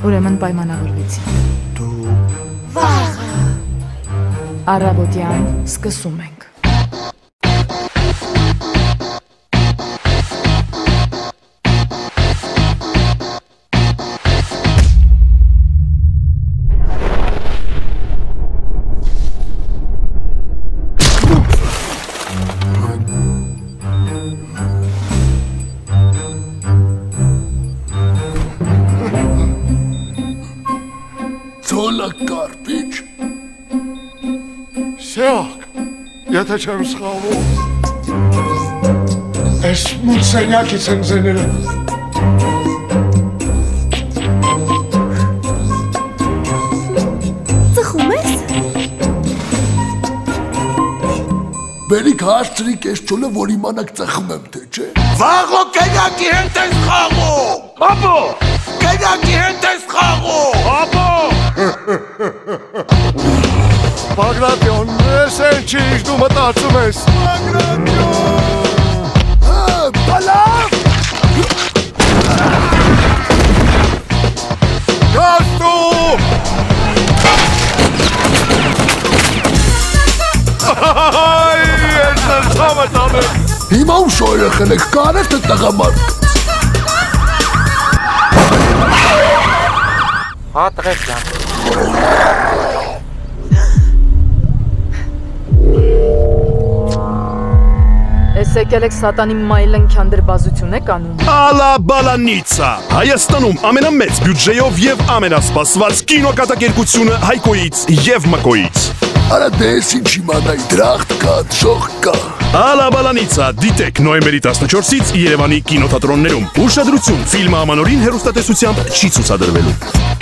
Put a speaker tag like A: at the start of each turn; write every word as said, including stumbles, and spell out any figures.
A: Ուրեմն պայմանավորվեցինք։
B: Դու
A: Վաղը առավոտյան սկսում ենք։
B: Կարպիչ Սյակ, եթե չեմ սխալվում Ես մութ սենյակից եմ զենել
C: Ծխում ես?
B: Բերիք հարցրի կես չոլը, որ իմանակ ծխում եմ, թե չէ
D: Վաղո կենյակի հետ ես խաղում Ապո Կենյակի հետ ես խաղում Ապո
B: Բագրատյոն, ես էլ չի իշ դու մտացում ես Բագրատյոն Բալավ Գաստու Ես էլ սամը տանեմ Հիմա ու շոյրը խնեք, կարև թե տղամարկ
E: Հա տղեկ ջան
A: Ես եկել եք սատանի մայլնքյան դրբազություն եք անում
F: Alabalanica Հայաստանում ամենամեծ բյուջեով և ամենասպասված կինոկատակերգությունը Հայկոյից և Մակոյից
B: Արա դես ինչ իմանայի դրախտ կա, շող կա
F: Alabalanica դիտեք նոյեմբերի տասնչորսից Երևանի կինոթատրոններում Ուշադրություն, ֆիլմը ամանորին հեռուստատեսությամբ չի ցուցադրվելու